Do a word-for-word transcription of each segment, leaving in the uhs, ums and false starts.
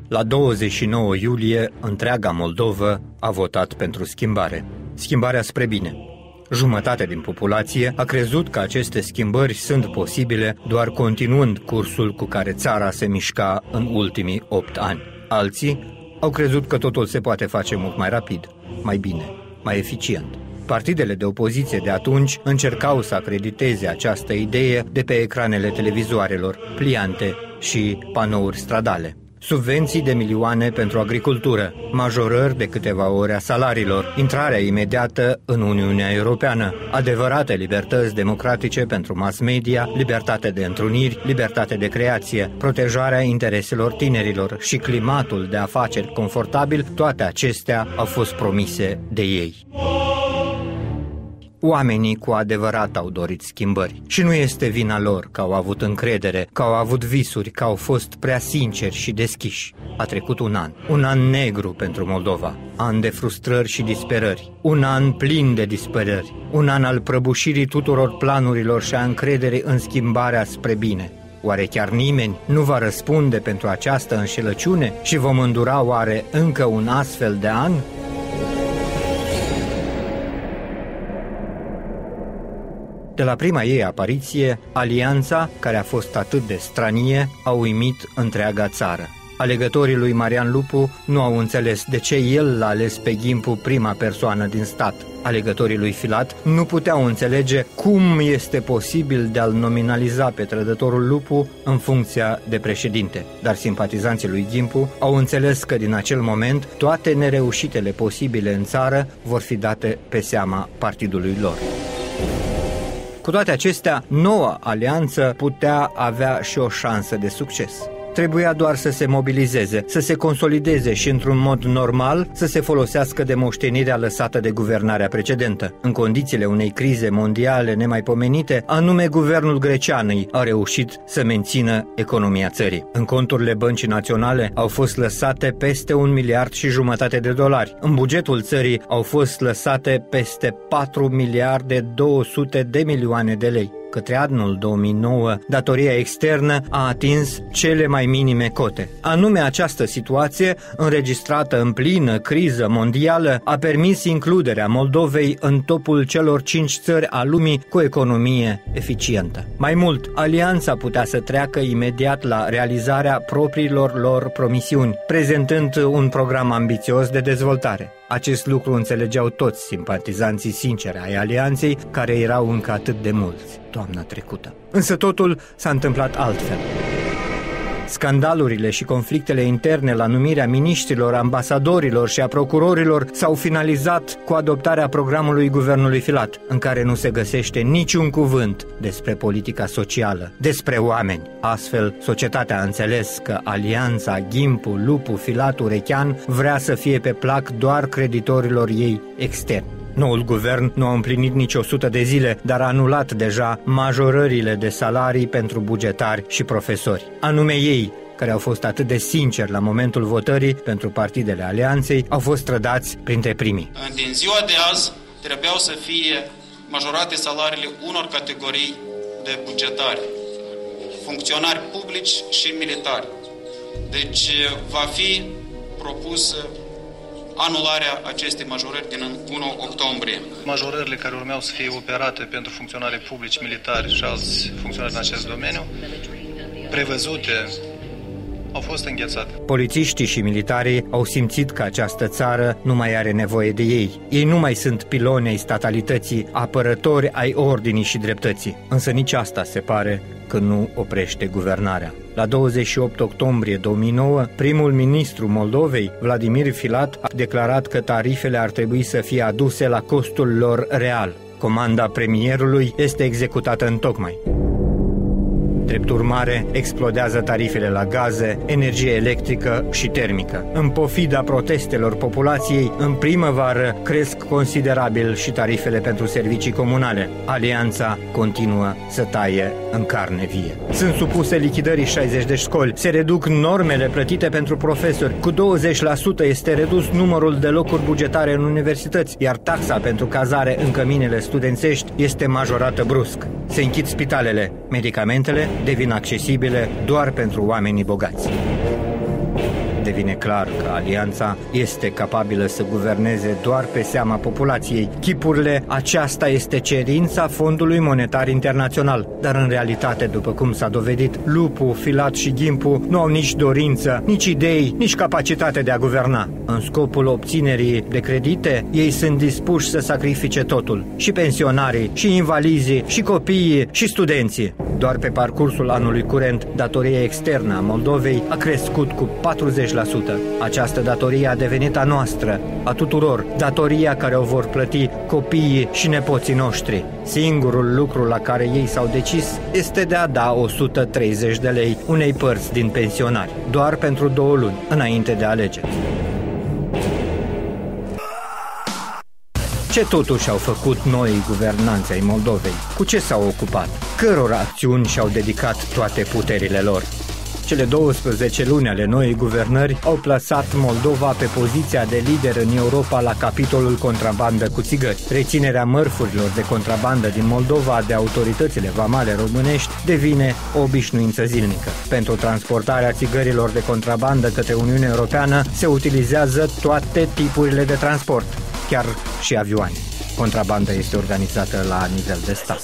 La douăzeci și nouă iulie, întreaga Moldovă a votat pentru schimbare. Schimbarea spre bine. Jumătate din populație a crezut că aceste schimbări sunt posibile doar continuând cursul cu care țara se mișca în ultimii opt ani. Alții au crezut că totul se poate face mult mai rapid, mai bine, mai eficient. Partidele de opoziție de atunci încercau să acrediteze această idee de pe ecranele televizoarelor, pliante și panouri stradale. Subvenții de milioane pentru agricultură, majorări de câteva ore a salariilor, intrarea imediată în Uniunea Europeană, adevărate libertăți democratice pentru mass media, libertate de întruniri, libertate de creație, protejarea intereselor tinerilor și climatul de afaceri confortabil, toate acestea au fost promise de ei. Oamenii cu adevărat au dorit schimbări și nu este vina lor că au avut încredere, că au avut visuri, că au fost prea sinceri și deschiși. A trecut un an, un an negru pentru Moldova, an de frustrări și disperări, un an plin de disperări, un an al prăbușirii tuturor planurilor și a încrederii în schimbarea spre bine. Oare chiar nimeni nu va răspunde pentru această înșelăciune și vom îndura oare încă un astfel de an? De la prima ei apariție, alianța, care a fost atât de stranie, a uimit întreaga țară. Alegătorii lui Marian Lupu nu au înțeles de ce el l-a ales pe Ghimpu prima persoană din stat. Alegătorii lui Filat nu puteau înțelege cum este posibil de a-l nominaliza pe trădătorul Lupu în funcția de președinte. Dar simpatizanții lui Ghimpu au înțeles că din acel moment toate nereușitele posibile în țară vor fi date pe seama partidului lor. Cu toate acestea, noua alianță putea avea și o șansă de succes. Trebuia doar să se mobilizeze, să se consolideze și, într-un mod normal, să se folosească de moștenirea lăsată de guvernarea precedentă. În condițiile unei crize mondiale nemaipomenite, anume guvernul greceanului a reușit să mențină economia țării. În conturile băncii naționale au fost lăsate peste un miliard și jumătate de dolari. În bugetul țării au fost lăsate peste patru miliarde două sute de milioane de lei. Către anul două mii nouă, datoria externă a atins cele mai minime cote. Anume, această situație, înregistrată în plină criză mondială, a permis includerea Moldovei în topul celor cinci țări a lumii cu economie eficientă. Mai mult, alianța putea să treacă imediat la realizarea propriilor lor promisiuni, prezentând un program ambițios de dezvoltare. Acest lucru înțelegeau toți simpatizanții sinceri ai alianței, care erau încă atât de mulți toamna trecută. Însă totul s-a întâmplat altfel. Scandalurile și conflictele interne la numirea miniștrilor, ambasadorilor și a procurorilor s-au finalizat cu adoptarea programului guvernului Filat, în care nu se găsește niciun cuvânt despre politica socială, despre oameni. Astfel, societatea a înțeles că alianța Ghimpu, Lupu, Filat, Urechean vrea să fie pe plac doar creditorilor ei externi. Noul guvern nu a împlinit nici o sută de zile, dar a anulat deja majorările de salarii pentru bugetari și profesori. Anume ei, care au fost atât de sinceri la momentul votării pentru partidele alianței, au fost trădați printre primii. Din ziua de azi trebuiau să fie majorate salariile unor categorii de bugetari, funcționari publici și militari. Deci va fi propusă anularea acestei majorări din unu octombrie. Majorările care urmeau să fie operate pentru funcționari publici, militari și alți funcționari în acest domeniu, prevăzute, au fost înghețate. Polițiștii și militarii au simțit că această țară nu mai are nevoie de ei. Ei nu mai sunt piloni ai statalității, apărători ai ordinii și dreptății. Însă nici asta se pare că nu oprește guvernarea. La douăzeci și opt octombrie două mii nouă, primul ministru Moldovei, Vladimir Filat, a declarat că tarifele ar trebui să fie aduse la costul lor real. Comanda premierului este executată întocmai. Drept urmare, explodează tarifele la gaze, energie electrică și termică. În pofida protestelor populației, în primăvară cresc considerabil și tarifele pentru servicii comunale. Alianța continuă să taie în carne vie. Sunt supuse lichidării șaizeci de școli, se reduc normele plătite pentru profesori, cu douăzeci la sută este redus numărul de locuri bugetare în universități, iar taxa pentru cazare în căminele studențești este majorată brusc. Se închid spitalele, medicamentele devin accesibile doar pentru oamenii bogați. devine clar că alianța este capabilă să guverneze doar pe seama populației. Chipurile, aceasta este cerința Fondului Monetar Internațional, dar în realitate, după cum s-a dovedit, Lupu, Filat și Ghimpu nu au nici dorință, nici idei, nici capacitate de a guverna. În scopul obținerii de credite, ei sunt dispuși să sacrifice totul, și pensionarii, și invalizii, și copiii, și studenții. Doar pe parcursul anului curent, datoria externă a Moldovei a crescut cu patruzeci la sută. Această datorie a devenit a noastră, a tuturor, datoria care o vor plăti copiii și nepoții noștri. Singurul lucru la care ei s-au decis este de a da o sută treizeci de lei unei părți din pensionari, doar pentru două luni, înainte de alegeri. Ce totuși au făcut noi guvernanții ai Moldovei? Cu ce s-au ocupat? Căror acțiuni și-au dedicat toate puterile lor? Cele douăsprezece luni ale noii guvernări au plasat Moldova pe poziția de lider în Europa la capitolul contrabandă cu țigări. Reținerea mărfurilor de contrabandă din Moldova de autoritățile vamale românești devine o obișnuință zilnică. Pentru transportarea țigărilor de contrabandă către Uniunea Europeană se utilizează toate tipurile de transport, chiar și avioane. Contrabanda este organizată la nivel de stat.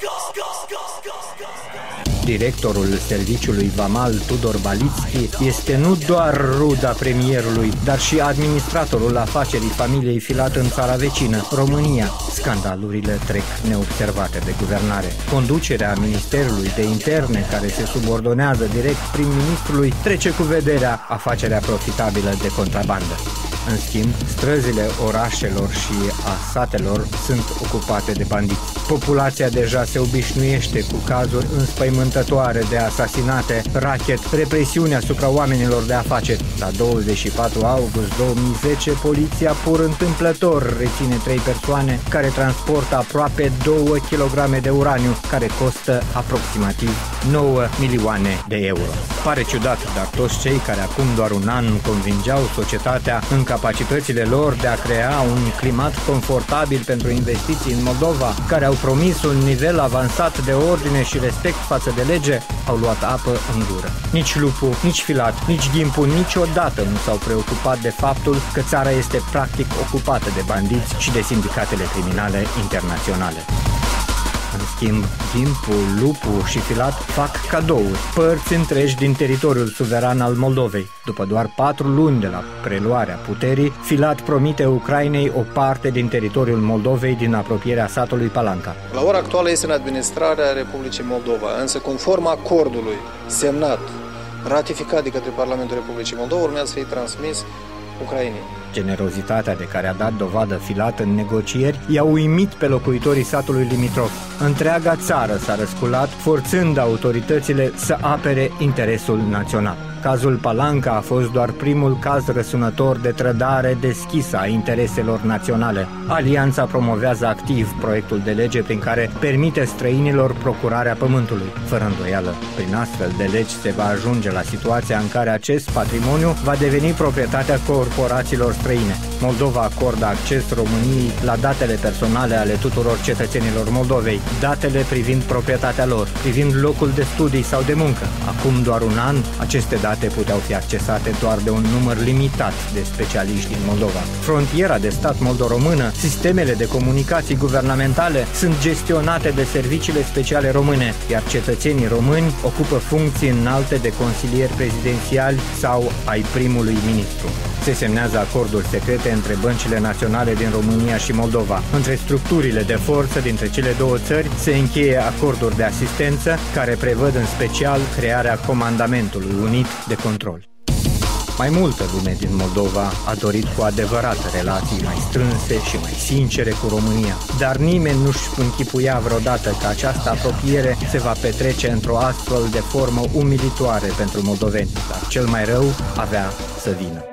Directorul serviciului vamal Tudor Balitski este nu doar ruda premierului, dar și administratorul afacerii familiei Filat în țara vecină, România. Scandalurile trec neobservate de guvernare. Conducerea Ministerului de Interne, care se subordonează direct prim-ministrului, trece cu vederea afacerea profitabilă de contrabandă. În schimb, străzile orașelor și a satelor sunt ocupate de bandiți. Populația deja se obișnuiește cu cazuri înspăimântătoare de asasinate, rachet, represiune asupra oamenilor de afaceri. La douăzeci și patru august două mii zece, poliția pur întâmplător reține trei persoane care transportă aproape două kilograme de uraniu, care costă aproximativ nouă milioane de euro. Pare ciudat, dar toți cei care acum doar un an convingeau societatea în capacitățile lor de a crea un climat confortabil pentru investiții în Moldova, care au promis un nivel avansat de ordine și respect față de lege, au luat apă în gură. Nici Lupu, nici Filat, nici Ghimpu niciodată nu s-au preocupat de faptul că țara este practic ocupată de bandiți și de sindicatele criminale internaționale. În schimb, Ghimpu, Lupu și Filat fac cadouri, părți întregi din teritoriul suveran al Moldovei. După doar patru luni de la preluarea puterii, Filat promite Ucrainei o parte din teritoriul Moldovei din apropierea satului Palanca. La ora actuală este în administrarea Republicii Moldova, însă conform acordului semnat, ratificat de către Parlamentul Republicii Moldova, urmează să fie transmis Ucrainei. Generozitatea de care a dat dovadă Filat în negocieri i-a uimit pe locuitorii satului limitrof. Întreaga țară s-a răsculat, forțând autoritățile să apere interesul național. Cazul Palanca a fost doar primul caz răsunător de trădare deschisă a intereselor naționale. Alianța promovează activ proiectul de lege prin care permite străinilor procurarea pământului. Fără îndoială, prin astfel de legi se va ajunge la situația în care acest patrimoniu va deveni proprietatea corporațiilor străine. Moldova acordă acces României la datele personale ale tuturor cetățenilor Moldovei, datele privind proprietatea lor, privind locul de studii sau de muncă. Acum doar un an, aceste date puteau fi accesate doar de un număr limitat de specialiști din Moldova. Frontiera de stat moldo-română, sistemele de comunicații guvernamentale sunt gestionate de serviciile speciale române, iar cetățenii români ocupă funcții înalte de consilieri prezidențiali sau ai primului ministru. Se semnează acorduri secrete între băncile naționale din România și Moldova. Între structurile de forță dintre cele două țări se încheie acorduri de asistență care prevăd în special crearea Comandamentului Unit de Control. Mai multă lume din Moldova a dorit cu adevărat relații mai strânse și mai sincere cu România, dar nimeni nu-și închipuia vreodată că această apropiere se va petrece într-o astfel de formă umilitoare pentru moldoveni, dar cel mai rău avea să vină.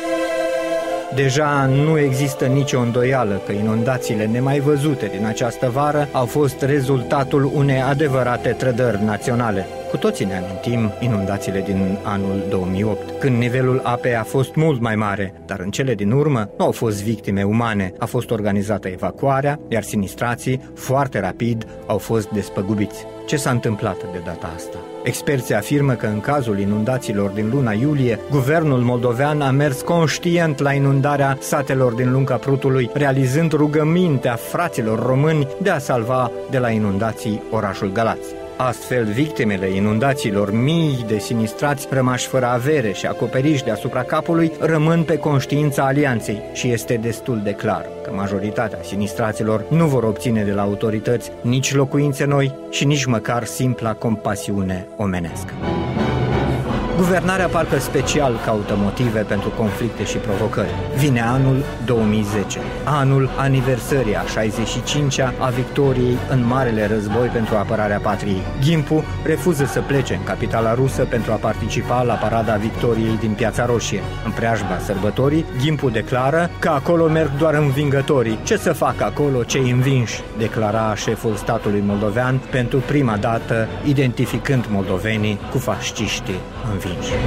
Deja nu există nicio îndoială că inundațiile nemai văzute din această vară au fost rezultatul unei adevărate trădări naționale. Cu toții ne amintim inundațiile din anul două mii opt, când nivelul apei a fost mult mai mare, dar în cele din urmă nu au fost victime umane, a fost organizată evacuarea, iar sinistrații, foarte rapid, au fost despăgubiți. Ce s-a întâmplat de data asta? Experții afirmă că în cazul inundațiilor din luna iulie, guvernul moldovean a mers conștient la inundarea satelor din Lunca Prutului, realizând rugămintea fraților români de a salva de la inundații orașul Galați. Astfel, victimele inundațiilor, mii de sinistrați rămași fără avere și acoperiș deasupra capului, rămân pe conștiința alianței și este destul de clar că majoritatea sinistraților nu vor obține de la autorități nici locuințe noi și nici măcar simpla compasiune omenească. Guvernarea parcă special caută motive pentru conflicte și provocări. Vine anul două mii zece, anul aniversării a șaizeci și cincea a victoriei în Marele Război pentru apărarea patriei. Gimpu refuză să plece în capitala rusă pentru a participa la parada victoriei din Piața Roșie. În preajma sărbătorii, Gimpu declară că acolo merg doar învingătorii. Ce să facă acolo cei învinși? Declara șeful statului moldovean pentru prima dată, identificând moldovenii cu fasciștii învinși.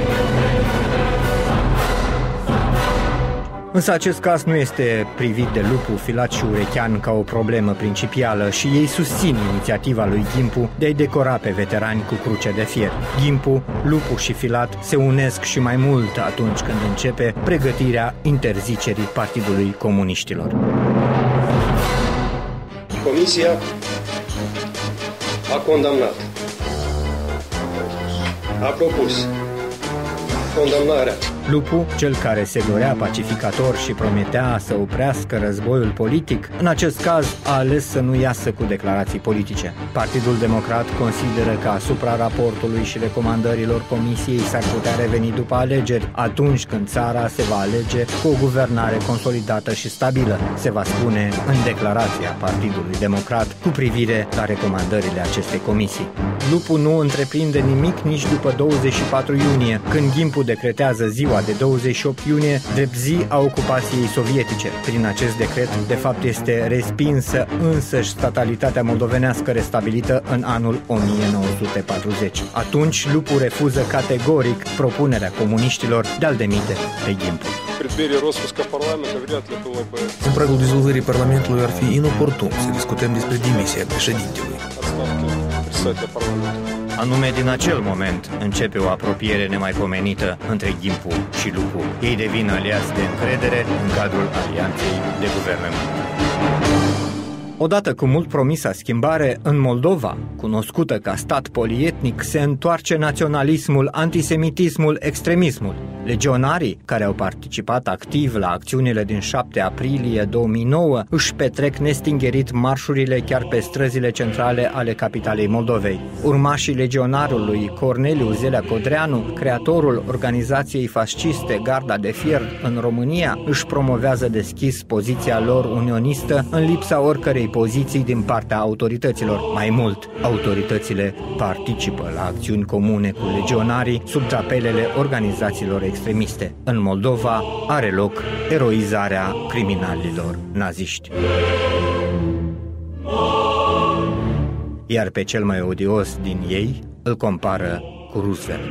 Însă acest caz nu este privit de Lupu, Filat și Urechean ca o problemă principială și ei susțin inițiativa lui Gimpu de a-i decora pe veterani cu cruce de fier. Gimpu, Lupu și Filat se unesc și mai mult atunci când începe pregătirea interzicerii Partidului Comuniștilor. Comisia a condamnat, a propus condamnarea. Lupu, cel care se dorea pacificator și prometea să oprească războiul politic, în acest caz a ales să nu iasă cu declarații politice. Partidul Democrat consideră că asupra raportului și recomandărilor Comisiei s-ar putea reveni după alegeri, atunci când țara se va alege cu o guvernare consolidată și stabilă, se va spune în declarația Partidului Democrat cu privire la recomandările acestei comisii. Lupu nu întreprinde nimic nici după douăzeci și patru iunie, când Gimpu decretează ziua de douăzeci și opt iunie drept zi a ocupației sovietice. Prin acest decret, de fapt, este respinsă însăși statalitatea moldovenească restabilită în anul o mie nouă sute patruzeci. Atunci, Lupu refuză categoric propunerea comuniștilor de a-l demite pe Gimpu. În pragul dizolvării Parlamentului ar fi inoportun să discutăm despre demisia președintelui. Anume, din acel moment începe o apropiere nemaipomenită între Gimpu și Lupu. Ei devin aliați de încredere în cadrul alianței de guvernământ. Odată cu mult promisa schimbare, în Moldova, cunoscută ca stat polietnic, se întoarce naționalismul, antisemitismul, extremismul. Legionarii, care au participat activ la acțiunile din șapte aprilie două mii nouă, își petrec nestingerit marșurile chiar pe străzile centrale ale capitalei Moldovei. Urmașii legionarului Corneliu Zelea Codreanu, creatorul organizației fasciste Garda de Fier în România, își promovează deschis poziția lor unionistă în lipsa oricărei poziții din partea autorităților. Mai mult, autoritățile participă la acțiuni comune cu legionarii sub drapelele organizațiilor extremiste. În Moldova are loc eroizarea criminalilor naziști. Iar pe cel mai odios din ei îl compară cu Roosevelt.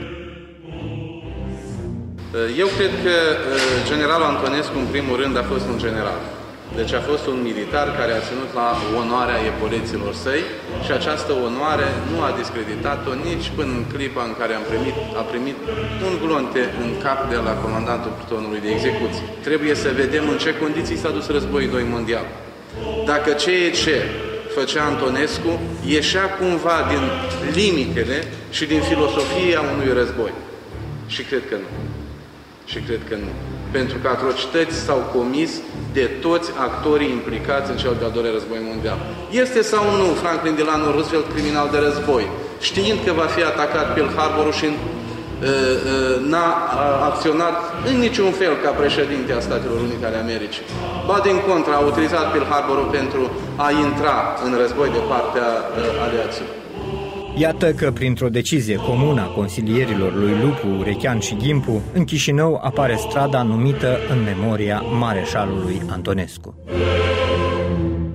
Eu cred că generalul Antonescu, în primul rând, a fost un general. Deci a fost un militar care a ținut la onoarea epoleților săi și această onoare nu a discreditat-o nici până în clipa în care am primit, a primit un glonte în cap de la comandantul plutonului de execuție. Trebuie să vedem în ce condiții s-a dus războiul doi mondial. Dacă ceea ce făcea Antonescu ieșea cumva din limitele și din filosofia unui război. Și cred că nu. Și cred că nu. Pentru că atrocități s-au comis de toți actorii implicați în cel de-al doilea război mondial. Este sau nu Franklin Delano Roosevelt criminal de război, știind că va fi atacat Pearl Harbor și uh, uh, n-a acționat în niciun fel ca președinte a Statelor Unite ale Americii. Ba din contră, a utilizat Pearl Harbor pentru a intra în război de partea uh, aliației. Iată că, printr-o decizie comună a consilierilor lui Lupu, Urechean și Gimpu, în Chișinău apare strada numită în memoria mareșalului Antonescu.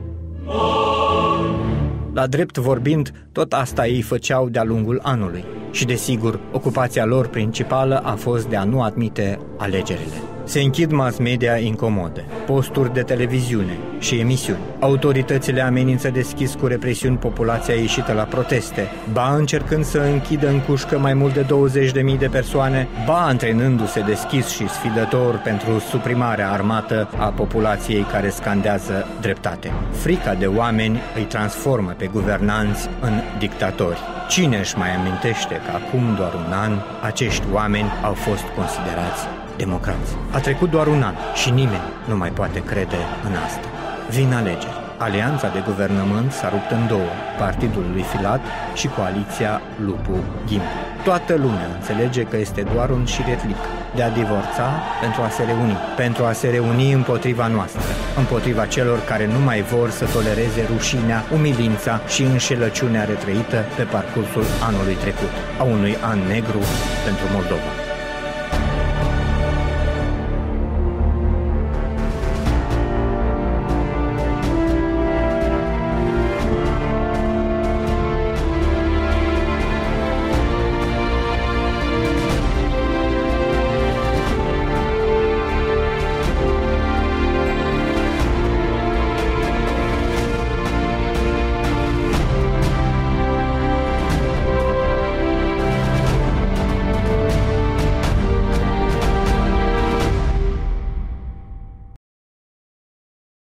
La drept vorbind, tot asta ei făceau de-a lungul anului. și, desigur, ocupația lor principală a fost de a nu admite alegerile. Se închid mass media incomode, posturi de televiziune și emisiuni. Autoritățile amenință deschis cu represiuni populația ieșită la proteste, ba încercând să închidă în cușcă mai mult de douăzeci de mii de persoane, ba antrenându-se deschis și sfidător pentru suprimarea armată a populației care scandează dreptate. Frica de oameni îi transformă pe guvernanți în dictatori. Cine își mai amintește că acum doar un an acești oameni au fost considerați democrați? A trecut doar un an și nimeni nu mai poate crede în asta. Vin alegeri. Alianța de guvernământ s-a rupt în două, partidul lui Filat și coaliția Lupu-Ghimplu. Toată lumea înțelege că este doar un șiretlic de a divorța pentru a se reuni, pentru a se reuni împotriva noastră, împotriva celor care nu mai vor să tolereze rușinea, umilința și înșelăciunea retrăită pe parcursul anului trecut, a unui an negru pentru Moldova.